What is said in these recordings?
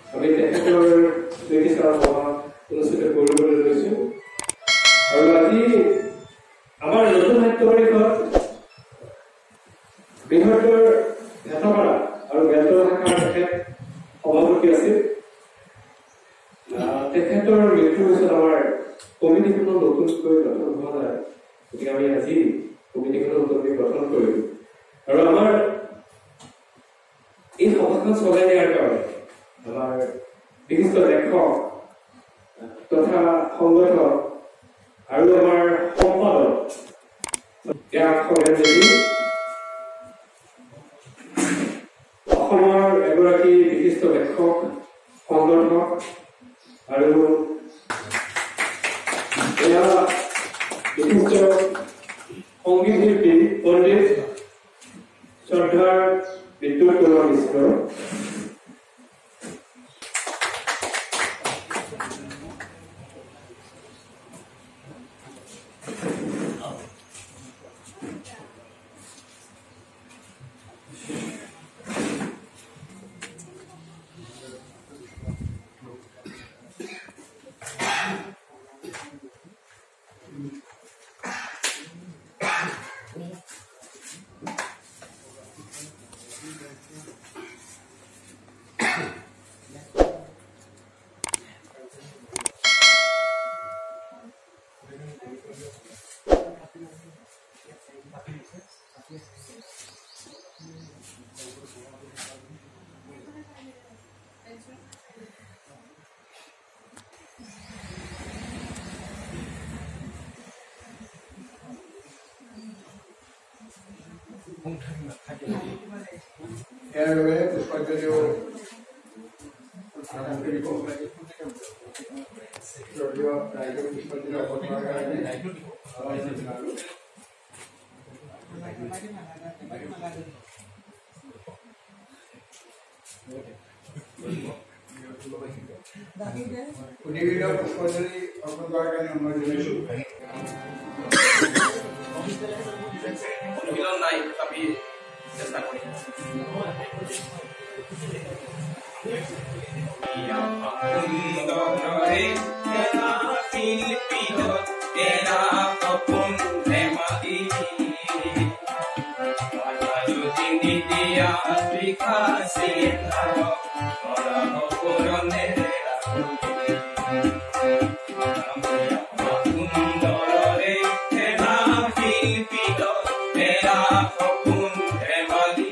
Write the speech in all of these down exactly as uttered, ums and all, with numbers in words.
আমি তেখেতৰ স্মৃতিচাৰণ সভা অনুষ্ঠিত কৰিবলৈ লৈছো। আৰু আজি আমাৰ নতুন সাহিত্য পৰিষদ বৃহত্তৰ ভেটপাৰা আৰু বেলতৰা শাখাৰ তেখেত সভাপতি আছিল। তেখেতৰ মৃত্যুৰ পিছত আমাৰ কমিটিখনৰ নতুনকৈ গঠন হোৱা নাই, গতিকে আমি আজি কমিটিখনৰ নতুনকৈ গঠন কৰিলো। আৰু আমাৰ এই সভাখন চলাই নিয়াৰ কাৰণে আমাৰ বিশিষ্ট লেখক তথা সংগঠক আৰু আমাৰ সম্পাদক অসমৰ এগৰাকী বিশিষ্ট লেখক সংগঠক আৰু এয়া বিশিষ্ট সংগীত শিল্পী পণ্ডিত শ্ৰদ্ধাৰ বিদ্যুৎ কুমাৰ মিশ্ৰ, Anyway, pushpanjali নাই tapi চেষ্টা করি ইয়া সুন্দরে এনা শিল্পীত এনা কপুন হেমাদি আয়োজন দিয়া বিকাশে নাও ওরা করনে সুন্দরে এনা শিল্পীত এনা কপুন হেমাদি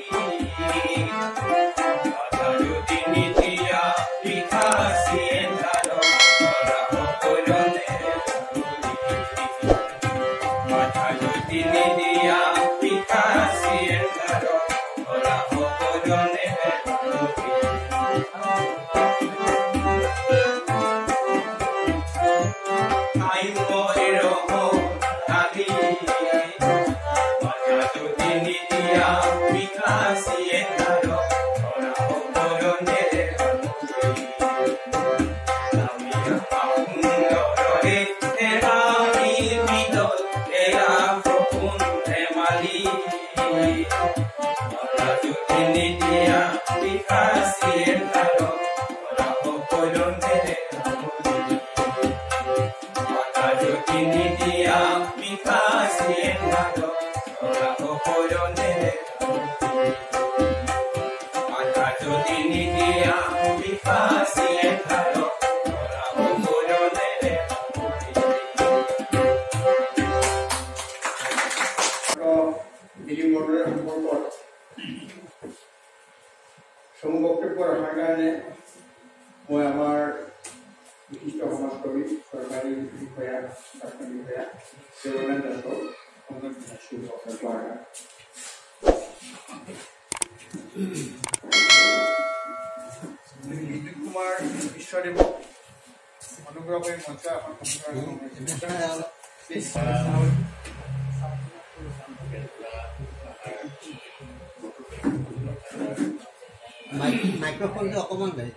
সমবক্তব্য ৰখাৰ কাৰণে মই আমাৰ বিশিষ্ট সমাজকৰ্মী চৰকাৰী বিষয়া শাসন বিষয়া দেৱানন্দ দাসক অনুৰোধ জনাইছোঁ বিদ্যুৎ কুমাৰ বিশ্বদেৱক অনুগ্ৰহ কৰি মঞ্চ এখন মাইক্ৰোফোন তো অকমান গাই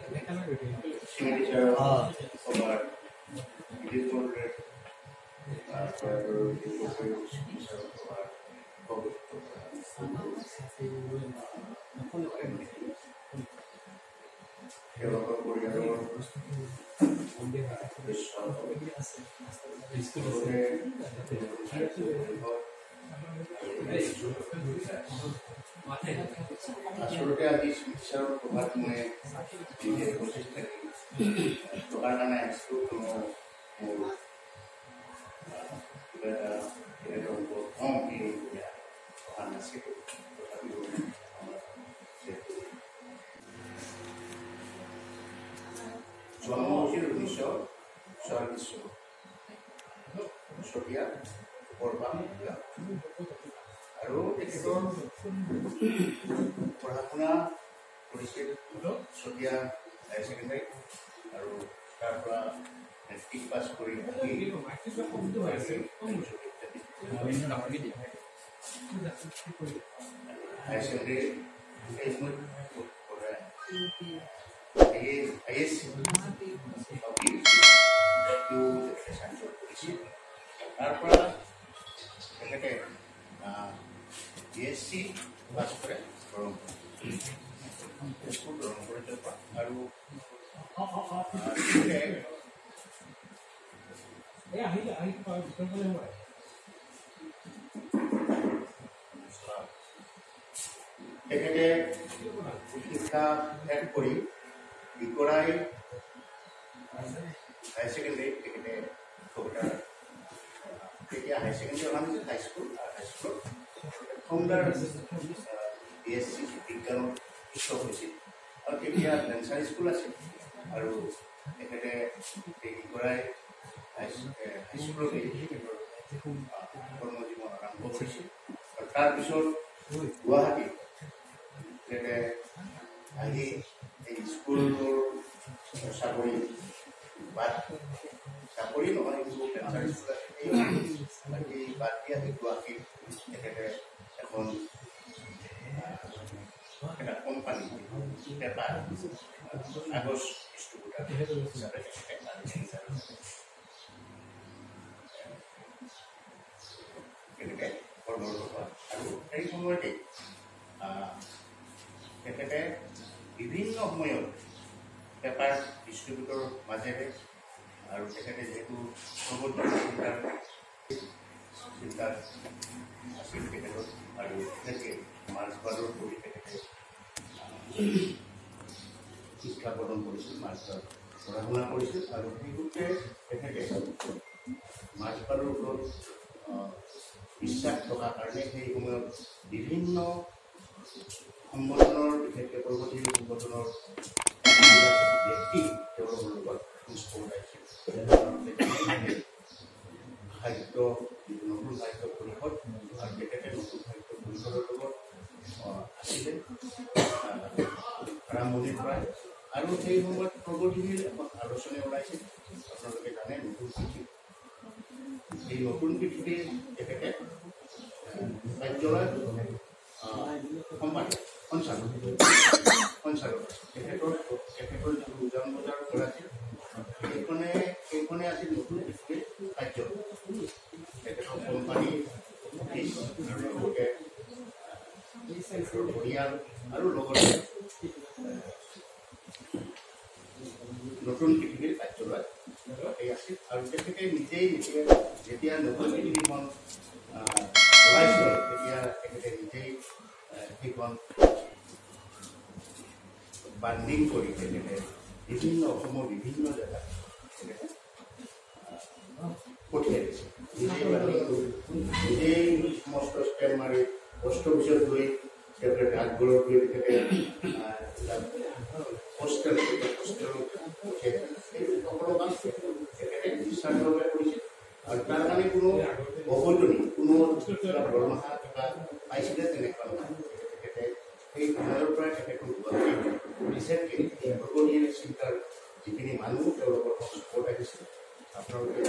তেওঁলোকৰ পৰিয়ালৰ আচলতে আজি চিকিৎসাৰ প্ৰভাৱ মই নিজে উপস্থিত থাকি থকাৰ কাৰণে আহিছোঁ। কোনো মোৰ কিবা এটা এনেকুৱা কম এই অহা নাছিল। তথাপিও জন্ম হৈছিল ঊনৈছশ ছয়াল্লিছ চনত চতিয়া বৰপাম আৰু তেখেতৰ পঢ়া শুনা কৰিছিল চতিয়া হায়াৰ ছেকেণ্ডাৰী আৰু তাৰ পৰা মেট্ৰিক পাছ কৰি হায়াৰ ছেকেণ্ডাৰী তাৰ পৰা তেখেতে বি এছ চি পাছ কৰে তেজপুৰ দৰং কলেজৰ পৰা আৰু তেখেতে শিক্ষা শেষ কৰি বিকৰাই হায়াৰ ছেকেণ্ডাৰী তেখেতে কবিতাৰ তেতিয়া হায়াৰ ছেকেণ্ডাৰী অহা নাছিল হাইস্কুল আৰু হাইস্কুলত প্ৰথমবাৰ বি এছ চি বিজ্ঞানত উচ্চ হৈছিল আৰু তেতিয়া ভেঞ্চাৰ স্কুল আছিল আৰু তেখেতে এই বিকৰাই হাইস্কুলতে তেখেতৰ কৰ্মজীৱন আৰম্ভ কৰিছিল আৰু তাৰপিছত গুৱাহাটীত তেখেতে আহি এই স্কুলৰ চাকৰি বাদ চাকৰি নহয় কিন্তু ভেঞ্চাৰ স্কুল আছিল এই বাদ দি আহি গুৱাহাটীত তেখেতে এখন এটা কোম্পানী এটা কাগজ ডিষ্ট্ৰিবিউটাৰ হিচাপে তেখেতে কৰ্মৰত হয় আৰু সেই সময়তে তেখেতে বিভিন্ন সময়ত পেপাৰ ডিষ্ট্ৰিবিউটৰ মাজেৰে আৰু তেখেতে যিহেতু সৰ্বত্ৰ চিন্তাৰ চিন্তাৰ আছিল তেখেতৰ আৰু তেখেতে মাৰ্ক্সবাদৰ প্ৰতি তেখেতে শিক্ষা প্ৰদান কৰিছিল, মাৰ্ক্সবাদ পঢ়া শুনা কৰিছিল আৰু সেইগতে তেখেতে মাৰ্ক্সবাদৰ ওপৰত বিশ্বাস থকাৰ কাৰণে সেই সময়ত বিভিন্ন সংগঠনৰ বিশেষকৈ প্ৰগতিশীল সংগঠনৰ ব্যক্তি তেওঁলোকৰ লগত খোজ পঠাইছিল। সাহিত্য নতুন সাহিত্য পৰিষদ আৰু তেখেতে নতুন সাহিত্য পৰিষদৰ লগত আছিলে আৰম্ভণিৰ পৰাই আৰু সেই সময়ত প্ৰগতিশীল এখন আলোচনী ওলাইছিল আপোনালোকে জানে নতুন পৃথিৱী। এই নতুন পৃথিৱীতে তেখেতে কাৰ্যালয় সম্পাদক সঞ্চালক সঞ্চালক তেখেতৰ তেখেতৰ যিটো উজান বজাৰ কৰা আছিল সেইখনে সেইখনে আছিল নতুন পৃথিৱীৰ কাৰ্যালয়। তেখেতৰ কোম্পানী আৰু লগতে পৰিয়াল আৰু লগতে নতুন পৃথিৱীৰ কাৰ্যালয় এই আছিল আৰু তেখেতে নিজেই নিজে যেতিয়া নতুন পৃথিৱীখন ওলাইছিল তেতিয়া তেখেতে নিজেই সেইখন বান্ডিং কৰি তেখেতে বিভিন্ন অসমৰ বিভিন্ন জেগাত তেখেতে পঠিয়াই দিছে। নিজেই বান্ডিং কৰি নিজেই সমস্ত ষ্টেম্প মাৰি পোষ্ট অফিচত গৈ তেখেতে ডাকঘৰত গৈ তেখেতে পোষ্টেল পোষ্টেলত পঠিয়াই সকলো কাম তেখেতে নিস্বাৰ্থভাৱে কৰিছিল আৰু তাৰ কাৰণে কোনো অবৈতনিক কোনো দৰমহা কিবা পাইছিলে তেনেকুৱা নহয়। তেখেতে সেই সময়ৰ পৰাই তেখেতক ৰিচেণ্টলি প্ৰগতিশীল চিন্তাৰ যিখিনি মানুহ তেওঁলোকৰ সংস্পৰ্শত আহিছিল আপোনালোকে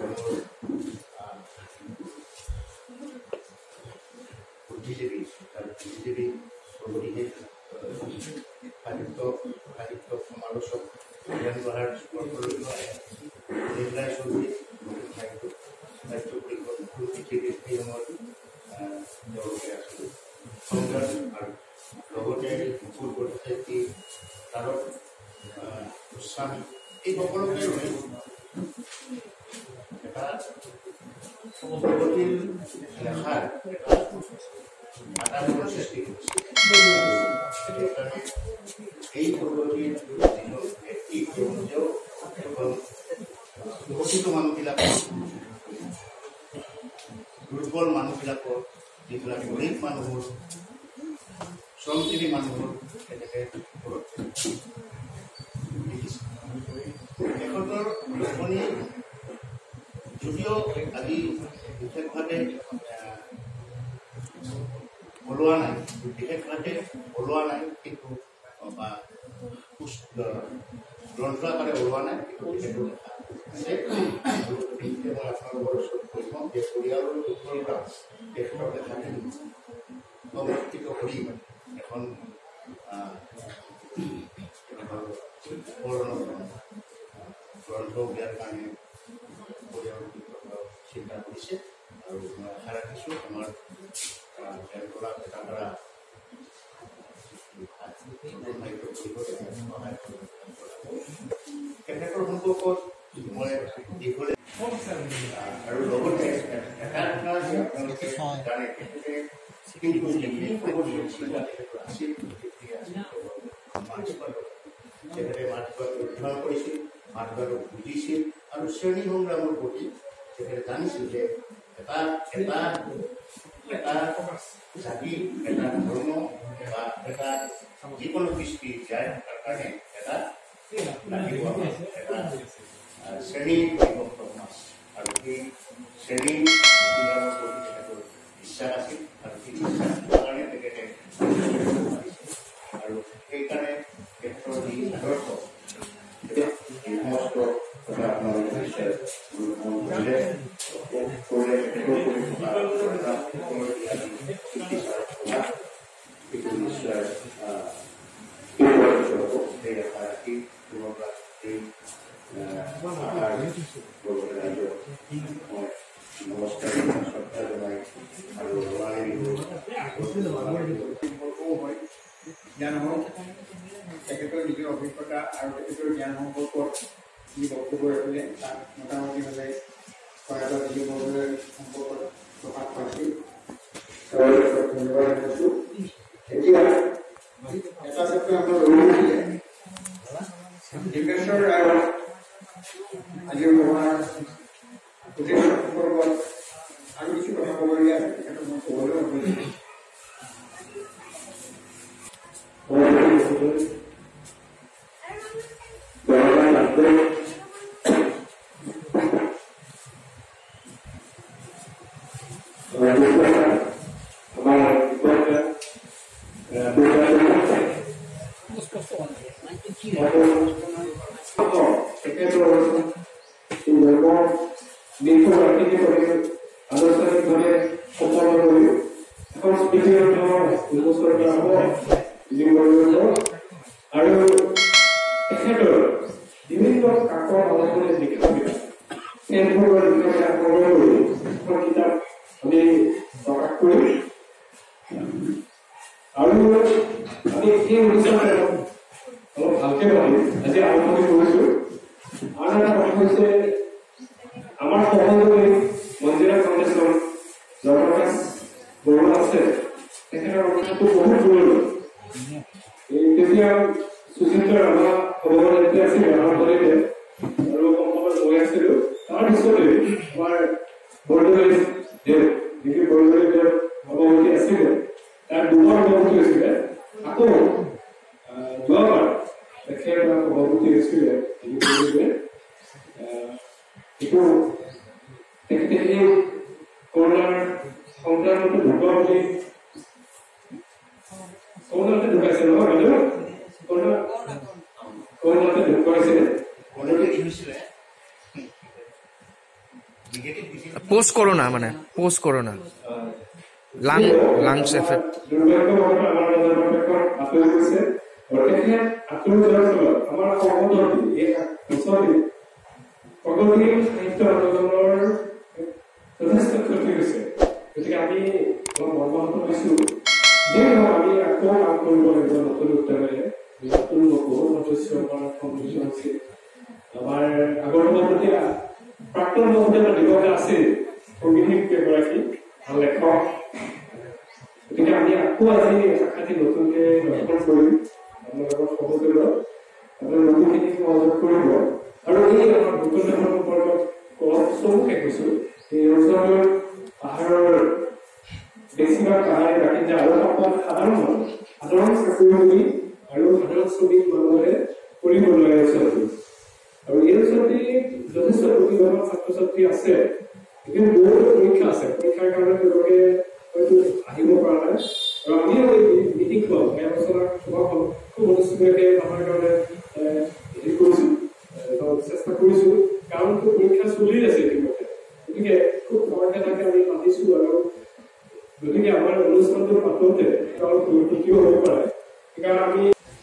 বুদ্ধিজীৱী বুদ্ধিজীৱী প্ৰগতিশীল সাহিত্য সাহিত্য সমালোচক জ্ঞান বঢ়াৰ নিৰ্ণয় চৌধুৰী নতুন সাহিত্য সাহিত্য পৰিষদ নতুন পৃথিৱীৰ সেই সময়ত তেওঁলোকে আছিল সংগ্ৰাম আৰু লগতে পূৰ্বৱৰ্তী কালত গোস্বামী এই সকলোকে লৈ এটা প্ৰগতিৰ লেখাৰ এটা বাতাবৰণ সৃষ্টি কৰিছে। এই প্ৰগতিৰ যিটো ব্যক্তিত্ব শোষিত মানুহবিলাকৰ দুৰ্বল মানুহবিলাকৰ যিবিলাক গৰীব মানুহৰ শ্ৰমজীৱী মানুহৰ তেনেকৈ তেখেতৰ লেখনি যদিও আজি বিশেষভাৱে ওলোৱা নাই বিশেষভাৱে ওলোৱা নাই কিন্তু বা গ্ৰন্থ আকাৰে ওলোৱা নাই কিন্তু তেখেতৰ মই আপোনালোকৰ ওচৰত কৈ পাওঁ যে পৰিয়ালৰ দুৰ্বলতা তেখেতৰ লেখাখিনি সংৰক্ষিত কৰি এখন গ্ৰন্থ উলিয়াৰ কাৰণে পৰিয়ালৰ চিন্তা কৰিছে আৰু মই আশা ৰাখিছোঁ আমাৰ বেংকলা এটা পৰা তেখেতৰ সম্পৰ্কত মই দীঘলে আৰু লগতে এটা কথা যে আপোনালোকে জানে তেখেতে তেখেতে মাতৃভাষাত অধ্যয়ন কৰিছিল, মাতৃভাষাত বুজিছিল আৰু শ্ৰেণী সংগ্ৰামৰ প্ৰতি তেখেতে জানিছিল যে এটা এটা এটা জাতি এটা ধৰ্ম বা এটা যিকোনো কৃষ্টি জীয়াই থকাৰ কাৰণে এটা লাগিব এটা শ্ৰেণী বিভক্ত সমাজ আৰু সেই শ্ৰেণী সংগ্ৰামৰ প্ৰতি তেখেতৰ বিশ্বাস আছিল আৰু সেই বিশ্বাস কাৰণে তেখেতে আৰু সেইকাৰণে তেখেতৰ যি আদৰ্শ সমস্ত কথা আপোনালোকে নিশ্চয় নিশ্চয় সেই আশা ৰাখি নমস্কাৰ শ্ৰদ্ধা জনাই আৰু ৰঙালী বিহু জ্ঞান হওক তেখেতৰ নিজৰ অভিজ্ঞতা আৰু তেখেতৰ জ্ঞান সম্পৰ্কত যি বক্তব্য ৰাখিলে তাক মোটামুটিভাৱে প্ৰয়াত দিলীপৰ সম্পৰ্কত প্ৰকাশ পাইছিল। ধন্যবাদ জনাইছোঁ। এতিয়া এটা ক্ষেত্ৰত আমাৰ ৰৈ থাকিলে ডিম্বেশ্বৰ আৰু আজিৰ ব্যৱহাৰ গোটেই সম্পৰ্কত আৰু কিছু কথা ক'বলগীয়া আছে তেখেতক মই ক'বলৈ কৈছোঁ। আনুষ্ঠানিকভাৱে সম্পন্ন কৰি এখন স্মৃতি উন্মোচন কৰা হ'ব আৰু তেখেতৰ বিভিন্ন কাকৰ আলোচনী লিখিতবিলাক সেইবোৰৰ বিষয়ে আক্ৰমণ কৰি এখন কিতাপ আমি প্ৰকাশ কৰিম আৰু আমি এই অনুষ্ঠানত অলপ ভালকে ভাবিম আজি আৰম্ভণি কৰিছোঁ। আৰু এটা কথা হৈছে আমাৰ সহযোগী মন্দিৰা ফাউণ্ডেশ্যন জগন্নাথ বৰুৱা আছে তেখেতৰ কথাটো বহুত দূৰলৈ তেতিয়া সুচিন্তা ৰাভা সভাপতি আছিল আমাৰ দলেতে আৰু সম্পৰ্ক গৈ আছিলোঁ। তাৰপিছতে আমাৰ বৰদলৈ দেৱ যিটো বৰদলৈ দেৱ সভাপতি আছিলে তাৰ দুবাৰ সভাপতি হৈছিলে আকৌ যোৱাবাৰ তেখেত সভাপতি হৈছিলে এইটো তেখেতে এই কৰোণাৰ সংক্ৰামণটো ঢুকোৱা বুলি কৰোণাতে ঢুকাইছে নহয় বাইদেউ কৰোণা কৰোণাতে ঢুকাইছিলে পোষ্ট কৰোণা মানে post corona lung lungs effect দুৰ্ভাগ্যবশতঃ আমাৰ মাজৰ আঁতৰি গৈছে আৰু তেখেত আঁতৰি যোৱাৰ ফলত আমাৰ সহযোগী এই বছৰটি প্ৰগতি সাহিত্য আন্দোলনৰ যথেষ্ট ক্ষতি হৈছে। গতিকে আমি অলপ মৰ্মাহত হৈছোঁ যে আমি আকৌ কাম কৰিব লাগিব নতুন উদ্যমেৰে নতুন বহুত সদস্য আমাৰ সংযোজন আছিল আমাৰ আগৰ সভাপতি প্ৰাক্তন সভাপতি আমাৰ দিবকে আছিল সংগীত শিল্পী এগৰাকী ভাল লেখক গতিকে আমি আকৌ আজি সাক্ষাৎ নতুনকে দৰ্শন কৰিম আপোনালোকৰ সহযোগত আপোনাৰ নতুনখিনি সহযোগ কৰিব আৰু এই আমাৰ ভূগোলৰ ওপৰত অলপ চমুকে কৈছো এই অঞ্চলৰ পাহাৰৰ বেছিভাগ পাহাৰী বাসিন্দা আৰু অকল সাধাৰণ সাধাৰণ চাকৰি আৰু সাধাৰণ শ্ৰমিক মানুহে কৰিবলৈ অঞ্চলটো আৰু এই অঞ্চলটি যথেষ্ট প্ৰতিভাৱান ছাত্ৰ ছাত্ৰী আছে কিন্তু বহুতো পৰীক্ষা আছে পৰীক্ষাৰ কাৰণে তেওঁলোকে হয়তো আহিব পৰা নাই আৰু আমিও এই মিটিং ক্লাব এই আলোচনা সভাখন খুব অনুষ্ঠিতভাৱে আমাৰ কাৰণে হেৰি কৰিছোঁ চেষ্টা কৰিছোঁ কাৰণ পৰীক্ষা চলি আছে ইতিমধ্যে গতিকে খুব সহজে তাকে আমি মাতিছোঁ আৰু গতিকে আমাৰ অনুষ্ঠানটো পাতোঁতে অলপ ক্ষতিও হ'ব পাৰে সেইকাৰণে আমি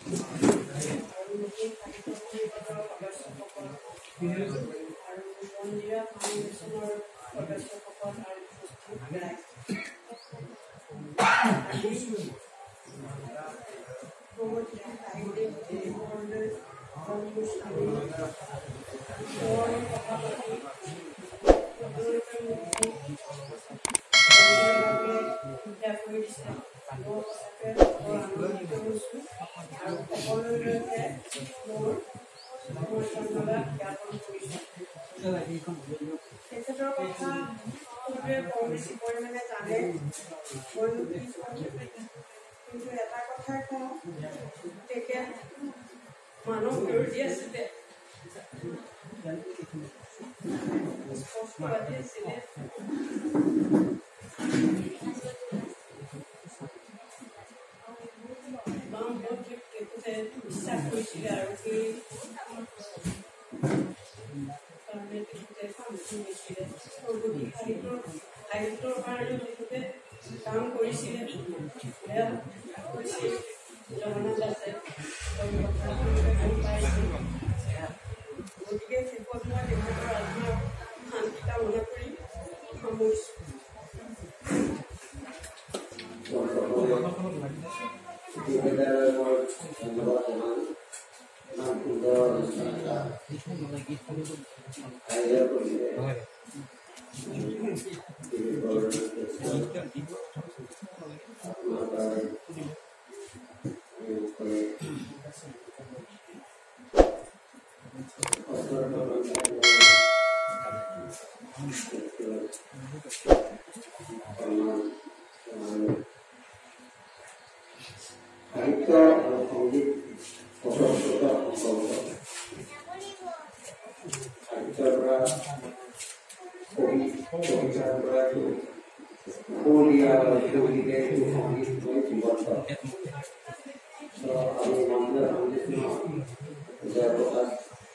তেখেতৰ কথা কম বেছি পৰিমাণে জানে কিন্তু এটা কথা কওঁ তেখেত মানৱ বিৰোধী আছিলে স্পষ্টবাদী আছিলে বিশ্বাস কৰিছিলে আৰু সেই সাহিত্যৰ কাৰণে তেখেতে কাম কৰিছিলে জগন্নাথ দাসে গতিকে শেষত মই তেখেতৰ আত্মাৰ শান্তি কামনা কৰি সামৰিছোঁ সাহিত্য আৰু সংগীত প্ৰচলিত সম্পৰ্ক সাহিত্যৰ পৰা কবি কবিতাৰ পৰা সুৰীয়া গতিকে সংগীত মই জীৱন্ত আমি মন্দিৰ সংগীত জয়প্ৰকাশ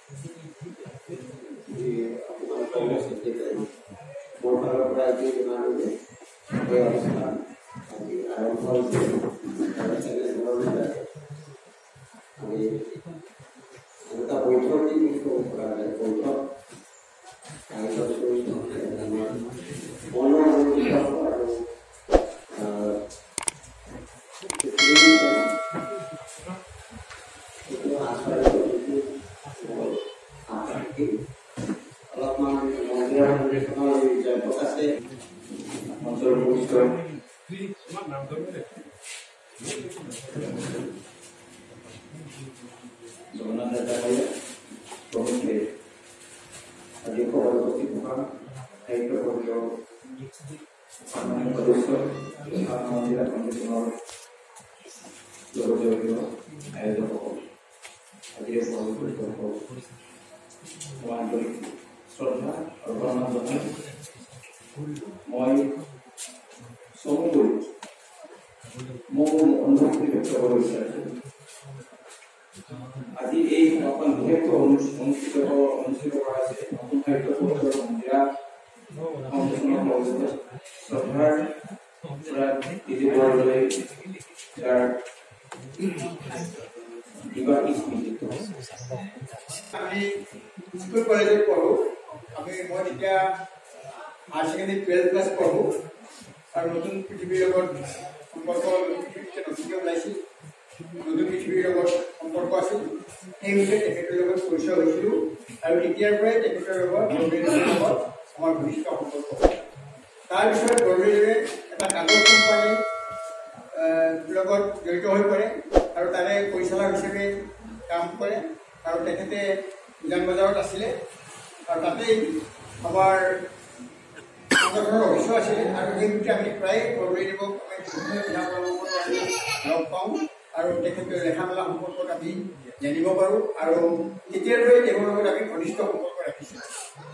আপোনালোকৰ মোৰ ফালৰ পৰা আজি জনালো যে এই অনুষ্ঠান আজি আৰম্ভ হৈছে আমি এটা বৈঠক কৰা যায় বৈঠক আয়োজন কৰিছোঁ আমাৰ মনৰ অনুভূতি আৰু অলপমান মন্দিৰৰ সংৰক্ষণৰ জয়প্ৰকাশে অঞ্চলৰ মুখ্য জগন্নাথ দাসে প্ৰমুখে আজি সভাপতি থকা সাহিত্য পৰিষদৰ সদস্য মন্দিৰা কমিশ্যনৰ জগতীয় আয়োজকসকল আজিৰ সভাপতি আন্তৰিক শ্ৰদ্ধা আৰু প্ৰণাম জনাই মই চমুকৈ মোৰ অনুভূতি ব্যক্ত কৰিব বিচাৰিছোঁ আজি এই সভাখন বিশেষকৈ অনুষ্ঠিত অনুষ্ঠিত কৰা হৈছে নতুন সাহিত্য পৰিষদৰ মন্দিৰা কমিশ্যনৰ শ্ৰদ্ধাৰ দিদি বৰদলৈ যাৰ বিবাহী স্মৃতি আমি স্কুল কলেজত পঢ়োঁ আমি মই তেতিয়া হায়াৰ ছেকেণ্ডেৰী টুৱেলভ ক্লাছ পঢ়োঁ আৰু নতুন পৃথিৱীৰ লগত সম্পৰ্ক নতুনকৈ ওলাইছিল নতুন পৃথিৱীৰ লগত সম্পৰ্ক আছিল সেই বিষয়ে তেখেতৰ লগত পৰিচয় হৈছিলোঁ আৰু তেতিয়াৰ পৰাই তেখেতৰ লগত বৰদৈদেৱৰ লগত আমাৰ ঘনিষ্ঠ সম্পৰ্ক। তাৰপিছত বৰদৈদেৱে এটা কাগজ কোম্পানীৰ লগত জড়িত হৈ পৰে আৰু তাৰে পৰিচালক হিচাপে কাম কৰে আৰু তেখেতে উজান বজাৰত আছিলে আৰু তাতেই আমাৰ সংগঠনৰ অফিচো আছিলে আৰু সেই সূত্ৰে আমি প্ৰায় বৰদৈদেৱক আমি লগ পাওঁ আৰু তেখেতৰ লেখা মেলা সম্পৰ্কত আমি জানিব পাৰোঁ আৰু তেতিয়াৰ পৰাই তেওঁৰ লগত আমি ঘনিষ্ঠ সম্পৰ্ক ৰাখিছোঁ।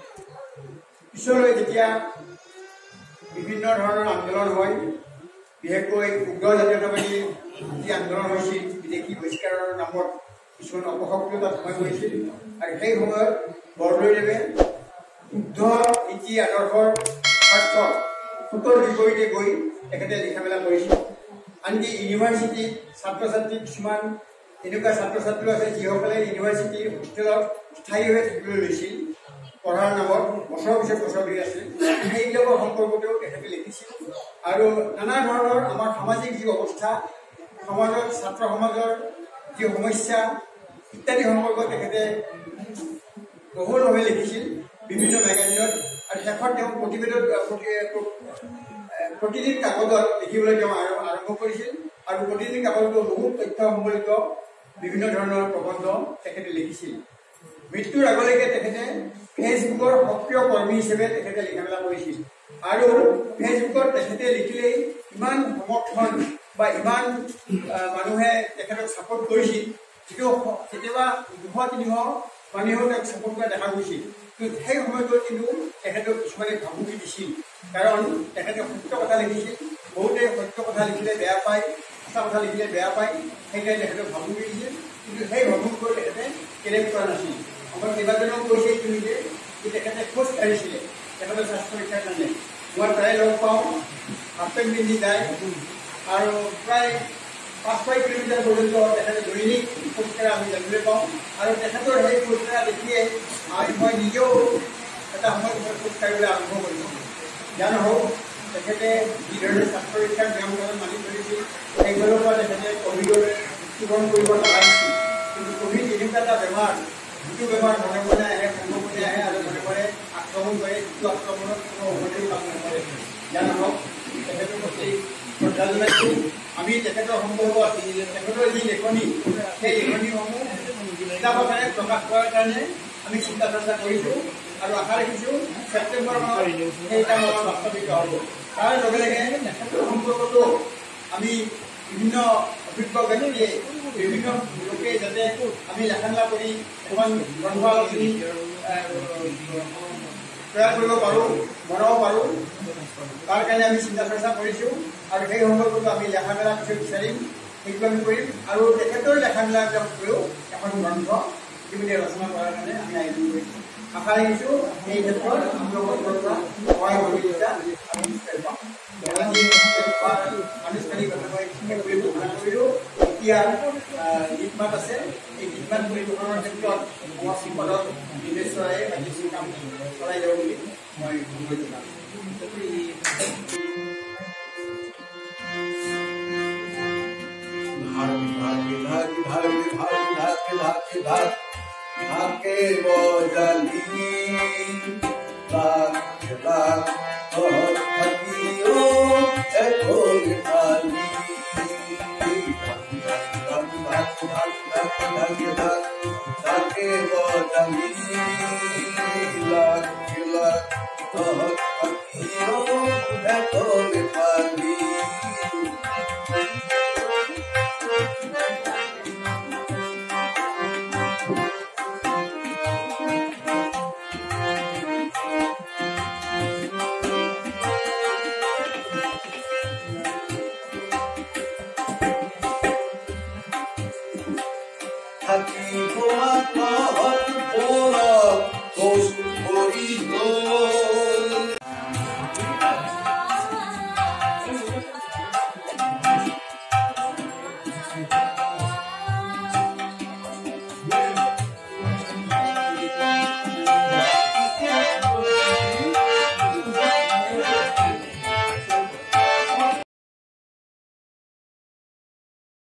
পিছলৈ যেতিয়া বিভিন্ন ধৰণৰ আন্দোলন হয়, বিশেষকৈ উগ্ৰ জাতীয়তাবাদী যি আন্দোলন হৈছিল বিদেশী বহিষ্কাৰৰ নামত কিছুমান অপশক্তিও তাত সোমাই পৰিছিল আৰু সেই সময়ত বৰদৈদেৱে শুদ্ধ নীতি আদৰ্শৰ স্বাৰ্থত সোঁতৰ বিপৰীতে গৈ তেখেতে লিখা মেলা কৰিছিল। আনকি ইউনিভাৰ্চিটিত ছাত্ৰ ছাত্ৰী কিছুমান এনেকুৱা ছাত্ৰ ছাত্ৰী আছে যিসকলে ইউনিভাৰ্চিটিৰ হোষ্টেলত স্থায়ীভাৱে থাকিবলৈ লৈছিল পঢ়াৰ নামত, বছৰৰ পিছত বছৰ ধৰি আছিল, সেইবিলাকৰ সম্পৰ্কতেও তেখেতে লিখিছিল আৰু নানা ধৰণৰ আমাৰ সামাজিক যি অৱস্থা, সমাজত ছাত্ৰ সমাজৰ যি সমস্যা ইত্যাদি সম্পৰ্কত তেখেতে বহুলভাৱে লিখিছিল বিভিন্ন মেগাজিনত আৰু শেষত তেওঁ প্ৰতিবেদন প্ৰতিদিন কাগজত লিখিবলৈ তেওঁ আৰম্ভ কৰিছিল আৰু প্ৰতিদিন কাগজত বহুত তথ্য সম্বলিত বিভিন্ন ধৰণৰ প্ৰবন্ধ তেখেতে লিখিছিল। মৃত্যুৰ আগলৈকে তেখেতে ফেচবুকৰ সক্ৰিয় কৰ্মী হিচাপে তেখেতে লিখা মেলা কৰিছিল আৰু ফেচবুকত তেখেতে লিখিলেই ইমান সমৰ্থন বা ইমান মানুহে তেখেতক ছাপোৰ্ট কৰিছিল, যিটো কেতিয়াবা দুশ তিনিশ মানুহেও তেওঁক ছাপোৰ্ট কৰা দেখা গৈছিল। কিন্তু সেই সময়টোত কিন্তু তেখেতক কিছুমানে ভাবুকি দিছিল, কাৰণ তেখেতে সত্য কথা লিখিছিল। বহুতে সত্য কথা লিখিলে বেয়া পায়, সঁচা কথা লিখিলে বেয়া পায়, সেইকাৰণে তেখেতক ভাবুকি দিছিল। কিন্তু সেই ভাবুকিবোৰ তেখেতে কেলেম কৰা নাছিল। আমাৰ কেইবাজনেও কৈছে তুমি যে তেখেতে খোজ কাঢ়িছিলে তেখেতৰ স্বাস্থ্য পৰীক্ষাৰ কাৰণে। মই প্ৰায় লগ পাওঁ, হাফ পেণ্ট পিন্ধি যায় আৰু প্ৰায় পাঁচ ছয় কিলোমিটাৰ পৰ্যন্ত তেখেতে দৈনিক খোজ কাঢ়া আমি জানিবলৈ পাওঁ আৰু তেখেতৰ সেই খোজ কাঢ়া দেখিয়ে মই নিজেও এটা সময়ত মই খোজ কাঢ়িবলৈ আৰম্ভ কৰিছোঁ। জান হওক তেখেতে যিধৰণে স্বাস্থ্য পৰীক্ষাৰ নিয়ম কানুন মানি চলিছিল, সেইফালৰ পৰা তেখেতে কভিডলৈ মৃত্যুবৰণ কৰিব নালাগিছিল। কিন্তু কভিড এনেকুৱা এটা বেমাৰ, যিটো বেমাৰ মনে মনে আহে, সংক্ৰমণে আহে আৰু মনে মনে আক্ৰমণ কৰে, যিটো আক্ৰমণত কোনো উভতিও কাম নকৰে। জান হওক তেখেতৰ প্ৰতি শ্ৰদ্ধা জনাইছোঁ। আমি তেখেতৰ সম্পৰ্ক তেখেতৰ যি লেখনি, সেই লেখনিসমূহ কিতাপেৰে প্ৰকাশ কৰাৰ কাৰণে আমি চিন্তা চৰ্চা কৰিছোঁ আৰু আশা ৰাখিছোঁ ছেপ্টেম্বৰ মাহত সেই কাম আমাৰ বাস্তৱিত হ'ব। তাৰ লগে লগে তেখেতৰ সম্পৰ্কটো আমি বিভিন্ন অভিজ্ঞ ব্যক্তিয়ে, বিভিন্ন লোকে যাতে আমি লেখা মেলা কৰি অকণমান গ্ৰন্থ আলোচনী তৈয়াৰ কৰিব পাৰোঁ, বনাব পাৰোঁ, তাৰ কাৰণে আমি চিন্তা চৰ্চা কৰিছোঁ আৰু সেই সম্পৰ্কটো আমি লেখা মেলা পিছত বিচাৰিম, সেইটো আমি কৰিম আৰু তেখেতৰ লেখা মেলাবিলাকলৈও এখন গ্ৰন্থ ইতিমধ্যে ৰচনা কৰাৰ কাৰণে আমি আয়োজন কৰিছোঁ। আশা ৰাখিছোঁ এই ক্ষেত্ৰত আপোনালোকৰ পৰা সহায় সহযোগিতা আমি নিশ্চয় পাম। আনুষ্ঠানিকভাৱে ঘোষণা কৰিলোঁ। এতিয়া গীতমাত আছে, এই গীতমাত পৰিৱেশনৰ ক্ষেত্ৰত আমাৰ সম্পাদক দিনেশ ৰায়ে বাকীখিনি কাম চলাই যাব বুলি মই অনুৰোধ জনাম। Ake bojali, lak lak, oh hakiyo, ekol kali. Lak lak lak lak lak lak, ake bojali, lak lak, oh hakiyo, ekol kali. Aquí como a todos, por los